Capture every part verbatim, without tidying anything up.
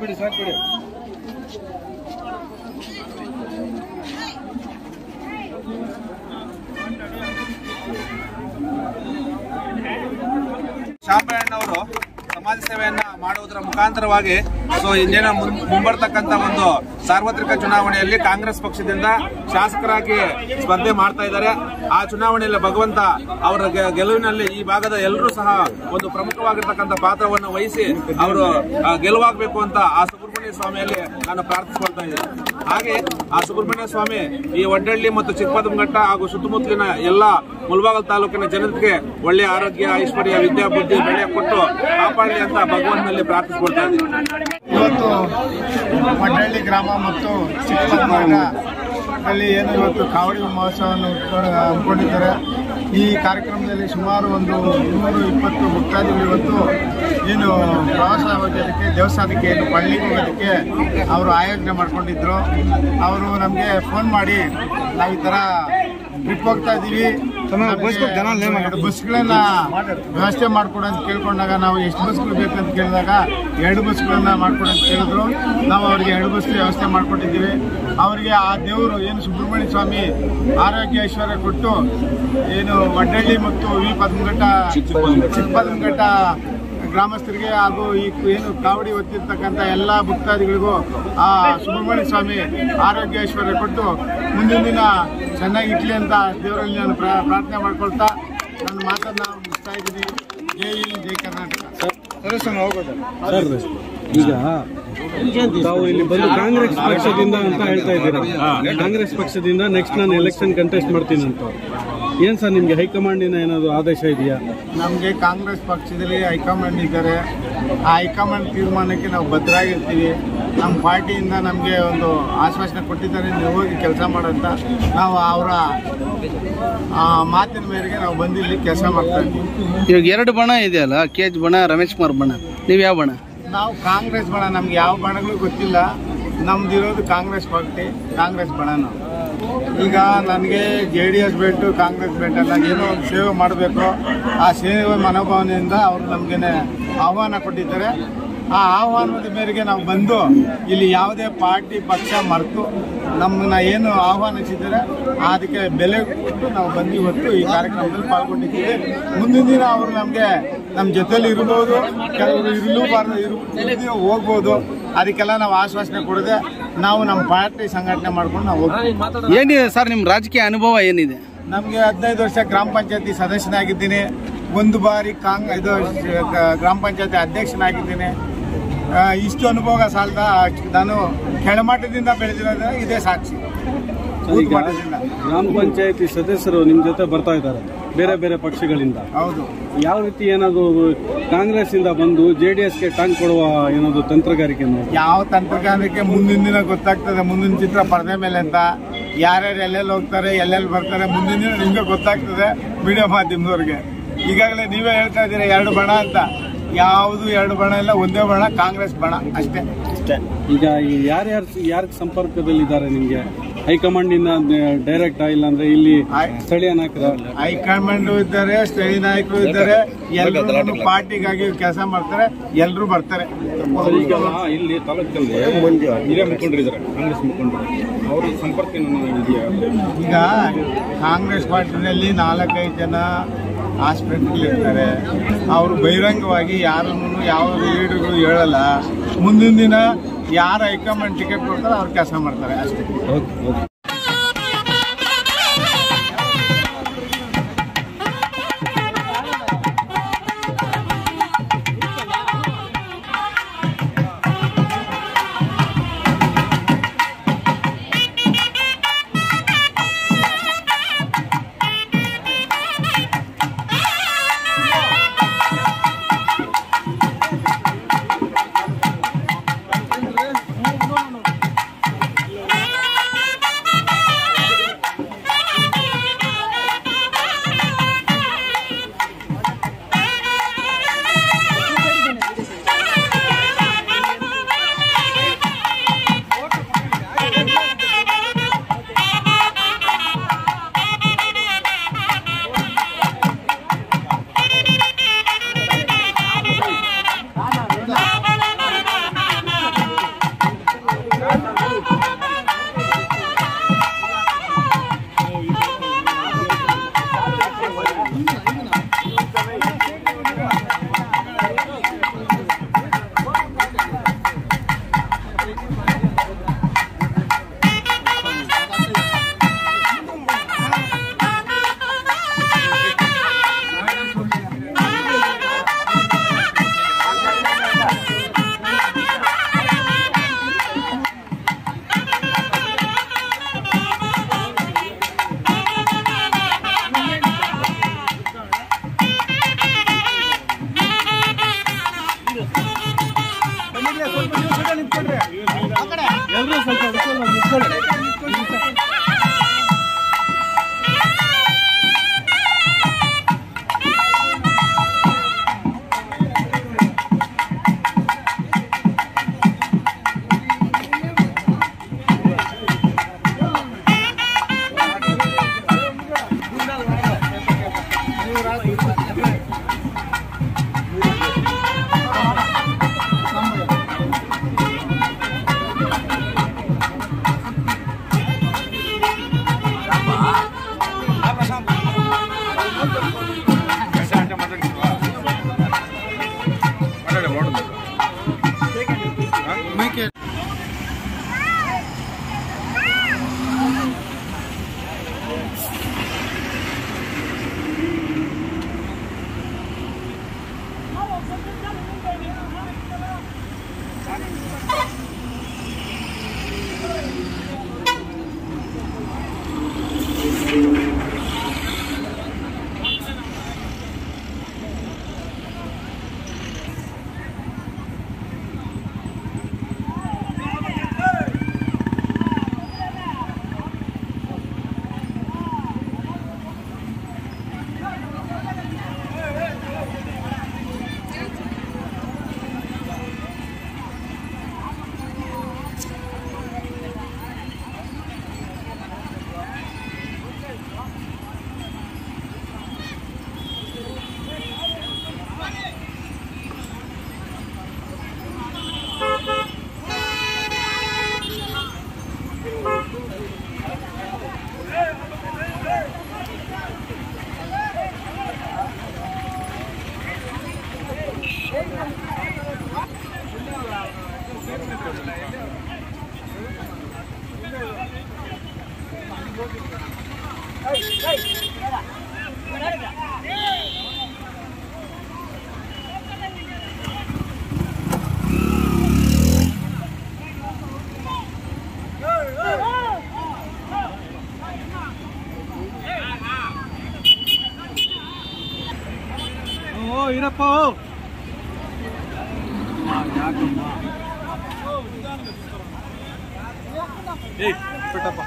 ಬಿಡಿ ಸಾಕು ಬಿಡಿ. ಶಾಂಪಣ್ಣವರು ಸಮಾಜ ಸೇವೆಯನ್ನ ಮಾಡುವುದರ ಮುಖಾಂತರವಾಗಿ ಸೊ ಇಂದಿನ ಮುಂಬರ್ತಕ್ಕಂಥ ಒಂದು ಸಾರ್ವತ್ರಿಕ ಚುನಾವಣೆಯಲ್ಲಿ ಕಾಂಗ್ರೆಸ್ ಪಕ್ಷದಿಂದ ಶಾಸಕರಾಗಿ ಸ್ಪರ್ಧೆ ಮಾಡ್ತಾ ಇದ್ದಾರೆ. ಆ ಚುನಾವಣೆಯಲ್ಲಿ ಭಗವಂತ ಅವರ ಗೆಲುವಿನಲ್ಲಿ ಈ ಭಾಗದ ಎಲ್ಲರೂ ಸಹ ಒಂದು ಪ್ರಮುಖವಾಗಿರ್ತಕ್ಕಂಥ ಪಾತ್ರವನ್ನು ವಹಿಸಿ ಅವರು ಗೆಲುವಾಗಬೇಕು ಅಂತ ಆ ಸುಬ್ರಹ್ಮಣ್ಯ ಸ್ವಾಮಿಯಲ್ಲಿ ನಾನು ಪ್ರಾರ್ಥಿಸ್ಕೊಳ್ತಾ ಇದ್ದೇನೆ. ಹಾಗೆ ಆ ಸುಬ್ರಹ್ಮಣ್ಯ ಸ್ವಾಮಿ ಈ ಒಡ್ಡಳ್ಳಿ ಮತ್ತು ಚಿಕ್ಕಪದಮಘಟ್ಟ ಹಾಗೂ ಸುತ್ತಮುತ್ತಲಿನ ಎಲ್ಲ ಮುಳಬಾಗಲ್ ತಾಲೂಕಿನ ಜನತೆಗೆ ಒಳ್ಳೆಯ ಆರೋಗ್ಯ, ಐಶ್ವರ್ಯ, ವಿದ್ಯಾ ಬುದ್ಧಿ ಬೆಳೆ ಕೊಟ್ಟು ಕಾಪಾಡಲಿ ಅಂತ ಭಗವಂತನಲ್ಲಿ ಪ್ರಾರ್ಥಿಸ್ಕೊಳ್ತಾ ಇದ್ದೀನಿ. ಇವತ್ತು ಒಡ್ಡಳ್ಳಿ ಗ್ರಾಮ ಮತ್ತು ಚಿಕ್ಕಪದಮಘಟ್ಟದಲ್ಲಿ ಏನು ಇವತ್ತು ಕಾವಡಿ ಮಹೋತ್ಸವವನ್ನು ಹಮ್ಮಿಕೊಂಡಿದ್ದಾರೆ. ಈ ಕಾರ್ಯಕ್ರಮದಲ್ಲಿ ಸುಮಾರು ಒಂದು ಇನ್ನೂರು ಇಪ್ಪತ್ತು ಭಕ್ತಾದಿಗಳು ಇವತ್ತು ಏನು ಪ್ರವಾಸ ಹೋಗೋದಕ್ಕೆ ದೇವಸ್ಥಾನಕ್ಕೆ ಏನು ಪಳ್ಳಿಗೆ ಹೋಗೋದಕ್ಕೆ ಅವರು ಆಯೋಜನೆ ಮಾಡ್ಕೊಂಡಿದ್ರು. ಅವರು ನಮಗೆ ಫೋನ್ ಮಾಡಿ ನಾವು ಈ ಥರ ಟ್ರಿಪ್ ಹೋಗ್ತಾ ಇದ್ದೀವಿ, ಬಸ್ಗಳನ್ನ ವ್ಯವಸ್ಥೆ ಮಾಡ್ಕೊಡು ಅಂತ ಕೇಳ್ಕೊಂಡಾಗ ನಾವು ಎಷ್ಟು ಬಸ್ಗಳು ಬೇಕಂತ ಕೇಳಿದಾಗ ಎರಡು ಬಸ್ಗಳನ್ನ ಮಾಡ್ಕೊಡು ಅಂತ ಕೇಳಿದ್ರು. ನಾವು ಅವರಿಗೆ ಎರಡು ಬಸ್ ವ್ಯವಸ್ಥೆ ಮಾಡ್ಕೊಟ್ಟಿದ್ದೀವಿ. ಅವರಿಗೆ ಆ ದೇವರು ಏನು ಸುಬ್ರಹ್ಮಣ್ಯ ಸ್ವಾಮಿ ಆರೋಗ್ಯ ಐಶ್ವರ್ಯ ಕೊಟ್ಟು ಏನು ಒಡ್ಡಳ್ಳಿ ಮತ್ತು ವಿ ಪದ್ಮಘಟ್ಟ ಚಿಕ್ಕಪದಮಘಟ್ಟ ಗ್ರಾಮಸ್ಥರಿಗೆ ಹಾಗೂ ಈ ಏನು ಕಾವಡಿ ಹೊತ್ತಿರ್ತಕ್ಕಂಥ ಎಲ್ಲ ಭಕ್ತಾದಿಗಳಿಗೂ ಆ ಸುಬ್ರಹ್ಮಣ್ಯ ಸ್ವಾಮಿ ಆರೋಗ್ಯ ಐಶ್ವರ್ಯ ಕೊಟ್ಟು ಮುಂದಿನ ದಿನ ಚೆನ್ನಾಗಿಟ್ಲಿ ಅಂತ ದೇವರಲ್ಲಿ ನಾನು ಪ್ರಾರ್ಥನೆ ಮಾಡ್ಕೊಳ್ತಾ ನನ್ನ ಮಾತನ್ನ ಮುಗಿಸ್ತಾ ಇದ್ದೀನಿ. ಜೈ ಹಿಂದ್, ಜೈ ಕರ್ನಾಟಕ. ಈಗ ತಾವು ಇಲ್ಲಿ ಬಂದು ಕಾಂಗ್ರೆಸ್ ಪಕ್ಷದಿಂದ ಅಂತ ಹೇಳ್ತಾ ಇದ್ದೀರಾ. ಕಾಂಗ್ರೆಸ್ ಪಕ್ಷದಿಂದ ನೆಕ್ಸ್ಟ್ ನಾನು ಎಲೆಕ್ಷನ್ ಕಂಟೆಸ್ಟ್ ಮಾಡ್ತೀನಿ ಅಂತ ಏನ್ ಸರ್ ನಿಮ್ಗೆ ಹೈಕಮಾಂಡಿನ ಏನಾದ್ರು ಆದೇಶ ಇದೆಯಾ? ನಮಗೆ ಕಾಂಗ್ರೆಸ್ ಪಕ್ಷದಲ್ಲಿ ಹೈಕಮಾಂಡ್ ಇದ್ದಾರೆ. ಆ ಹೈಕಮಾಂಡ್ ತೀರ್ಮಾನಕ್ಕೆ ನಾವು ಬದ್ಧರಾಗಿರ್ತೀವಿ. ನಮ್ಮ ಪಾರ್ಟಿಯಿಂದ ನಮಗೆ ಒಂದು ಆಶ್ವಾಸನೆ ಕೊಟ್ಟಿದ್ದಾರೆ, ನೀವು ಹೋಗಿ ಕೆಲಸ ಮಾಡೋಂತ. ನಾವು ಅವರ ಮಾತಿನ ಮೇರೆಗೆ ನಾವು ಬಂದು ಇಲ್ಲಿ ಕೆಲಸ ಮಾಡ್ತಾ ಇದ್ದೀವಿ. ಇವಾಗ ಎರಡು ಬಣ ಇದೆಯಲ್ಲ, ಕೆ ಎಚ್ ಬಣ, ರಮೇಶ್ ಕುಮಾರ್ ಬಣ, ನೀವು ಯಾವ ಬಣ? ನಾವು ಕಾಂಗ್ರೆಸ್ ಬಣ. ನಮ್ಗೆ ಯಾವ ಬಣಗಳು ಗೊತ್ತಿಲ್ಲ. ನಮ್ದು ಇರೋದು ಕಾಂಗ್ರೆಸ್ ಪಾರ್ಟಿ, ಕಾಂಗ್ರೆಸ್ ಬಣ. ನಾವು ಈಗ ನನಗೆ J D S bet Congress ಬೆಟ್ಟಲ್ಲ, ಏನೋ ಒಂದು ಸೇವೆ ಮಾಡಬೇಕು. ಆ ಸೇವೆ ಮನೋಭಾವನೆಯಿಂದ ಅವರು ನಮಗೇನೆ ಆಹ್ವಾನ ಕೊಟ್ಟಿದ್ದಾರೆ. ಆ ಆಹ್ವಾನದ ಮೇರೆಗೆ ನಾವು ಬಂದು ಇಲ್ಲಿ ಯಾವುದೇ ಪಾರ್ಟಿ ಪಕ್ಷ ಮರೆತು ನಮ್ಮನ್ನ ಏನು ಆಹ್ವಾನಿಸಿದ್ದಾರೆ ಅದಕ್ಕೆ ಬೆಲೆ ಕೊಟ್ಟು ನಾವು ಬಂದು ಇವತ್ತು ಈ ಕಾರ್ಯಕ್ರಮದಲ್ಲಿ ಪಾಲ್ಗೊಂಡಿದ್ದೀವಿ. ಮುಂದಿನ ದಿನ ಅವರು ನಮಗೆ ನಮ್ಮ ಜೊತೆಲಿ ಇರ್ಬೋದು, ಕೆಲವರು ಇರಲೂಬಾರ್ದು, ಇರು ಹೋಗ್ಬೋದು. ಅದಕ್ಕೆಲ್ಲ ನಾವು ಆಶ್ವಾಸನೆ ಕೊಡದೆ ನಾವು ನಮ್ಮ ಪಾರ್ಟಿ ಸಂಘಟನೆ ಮಾಡ್ಕೊಂಡು ನಾವು ಹೋಗ್ತೀವಿ. ಏನಿದೆ ಸರ್ ನಿಮ್ಮ ರಾಜಕೀಯ ಅನುಭವ ಏನಿದೆ? ನಮಗೆ ಹದಿನೈದು ವರ್ಷ ಗ್ರಾಮ ಪಂಚಾಯತಿ ಸದಸ್ಯನಾಗಿದ್ದೀನಿ. ಒಂದು ಬಾರಿ ಕಾಂಗ್ ಇದು ಗ್ರಾಮ ಪಂಚಾಯತಿ ಅಧ್ಯಕ್ಷನಾಗಿದ್ದೀನಿ. ಇಷ್ಟು ಅನುಭವ ಸಾಲದ ನಾನು ಕೆಳಮಟ್ಟದಿಂದ ಬೆಳೆದಿರೋದ್ರೆ ಇದೇ ಸಾಕ್ಷಿ. ಗ್ರಾಮ ಪಂಚಾಯತಿ ಸದಸ್ಯರು ನಿಮ್ ಜೊತೆ ಬರ್ತಾ ಇದ್ದಾರೆ ಬೇರೆ ಬೇರೆ ಪಕ್ಷಗಳಿಂದ. ಹೌದು. ಯಾವ ರೀತಿ ಏನಾದ್ರು ಕಾಂಗ್ರೆಸ್ ಇಂದ ಬಂದು ಜೆಡಿಎಸ್ಗೆ ಟಾಂಗ್ ಕೊಡುವ ಏನಾದ್ರು ತಂತ್ರಗಾರಿಕೆ? ಯಾವ ತಂತ್ರಗಾರಿಕೆ ಮುಂದಿನ ದಿನ ಗೊತ್ತಾಗ್ತದೆ. ಮುಂದಿನ ಚಿತ್ರ ಪರದೆ ಮೇಲೆ ಅಂತ ಯಾರ್ಯಾರು ಎಲ್ಲೆಲ್ಲಿ ಹೋಗ್ತಾರೆ, ಎಲ್ಲೆಲ್ಲಿ ಬರ್ತಾರೆ, ಮುಂದಿನ ದಿನ ನಿಮ್ಗೆ ಗೊತ್ತಾಗ್ತದೆ ಮೀಡಿಯಾ ಮಾಧ್ಯಮದವ್ರಿಗೆ. ಈಗಾಗಲೇ ನೀವೇ ಹೇಳ್ತಾ ಇದ್ದೀರಾ ಎರಡು ಬಣ ಅಂತ. ಯಾವುದು ಎರಡು ಬಣ ಇಲ್ಲ, ಒಂದೇ ಬಣ, ಕಾಂಗ್ರೆಸ್ ಬಣ ಅಷ್ಟೇ. ಈಗ ಯಾರ್ಯಾರು ಯಾರ ಸಂಪರ್ಕದಲ್ಲಿದ್ದಾರೆ ನಿಮ್ಗೆ? ಹೈಕಮಾಂಡ್ ಇಂದ ಡೈರೆಕ್ಟ್ ಇಲ್ಲ ಅಂದ್ರೆ ಇಲ್ಲಿ ಸ್ಥಳೀಯ ನಾಯಕರು? ಹೈಕಮಾಂಡ್ ಇದ್ದಾರೆ, ಸ್ಥಳೀಯ ನಾಯಕರು ಇದ್ದಾರೆ. ಎಲ್ಲರೂ ಪಾರ್ಟಿಗಾಗಿ ಕೆಲಸ ಮಾಡ್ತಾರೆ, ಎಲ್ಲರೂ ಬರ್ತಾರೆ. ಈಗ ಇಲ್ಲಿ ತಾಲೂಕಲ್ಲಿ ಹಿರಿಯ ಮುಖಂಡರಿದ್ದಾರೆ, ಕಾಂಗ್ರೆಸ್ ಮುಖಂಡರು, ಅವ್ರ ಸಂಪರ್ಕ ಇದೆಯಾ? ಈಗ ಕಾಂಗ್ರೆಸ್ ಪಾರ್ಟಿನಲ್ಲಿ ನಾಲ್ಕೈದು ಜನ ಹಾಸ್ಪಿಟಲ್ ಇರ್ತಾರೆ. ಅವರು ಬಹಿರಂಗವಾಗಿ ಯಾರನ್ನು ಯಾವ ಲೀಡರ್ಗಳು ಹೇಳಲ್ಲ. ಮುಂದಿನ ದಿನ ಯಾರು ಹೈಕಮಾಂಡ್ ಟಿಕೆಟ್ ಕೊಡ್ತಾರೆ ಅವ್ರು ಕೆಲಸ ಮಾಡ್ತಾರೆ ಅಷ್ಟೇ. ಓ ಇರಪ್ಪ ಏಯ್ ಬಿಟ್ಟಪ್ಪ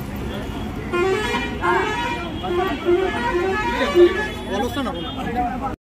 Bolosana.